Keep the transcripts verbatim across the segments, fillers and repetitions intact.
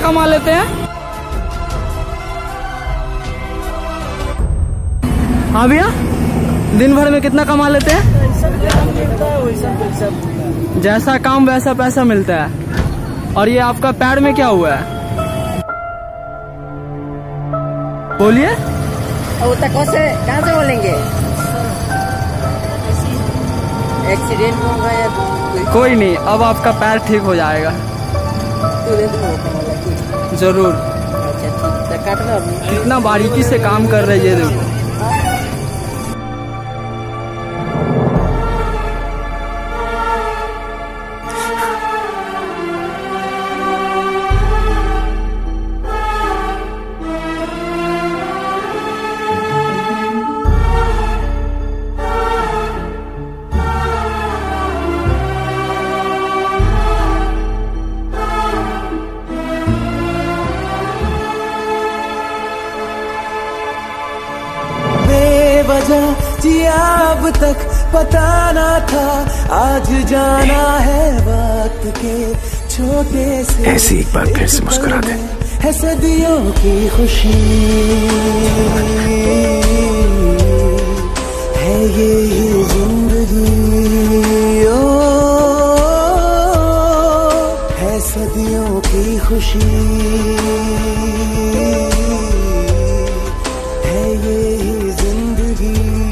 कमा लेते हैं? हाँ भैया, दिन भर में कितना कमा लेते हैं? जैसा काम वैसा पैसा मिलता है। और ये आपका पैर में क्या हुआ है? बोलिए। वो तक से कहाँ से बोलेंगे? एक्सीडेंट होगा या कोई नहीं, अब आपका पैर ठीक हो जाएगा। जरूर। अच्छा, काटना कितना बारीकी से काम कर रहे हैं ये देखो। जिया अब तक पता ना था, आज जाना है वक्त के छोटे से। ऐसे एक बार फिर से मुस्कुरा दे। है सदियों की खुशी है ये जिंदगी, ओ है सदियों की खुशी है ये जिंदगी।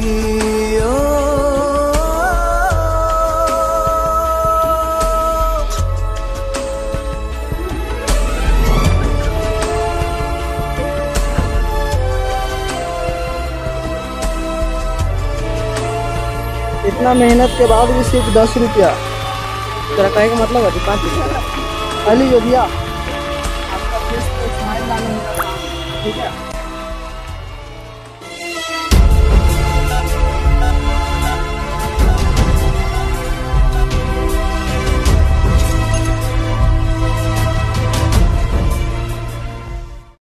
इतना मेहनत के बाद भी सिर्फ दस रुपया। तेरा कहे का मतलब है पाँच रुपया। अली जो भैया, आपका फेस पे स्माइल लाने, ठीक है?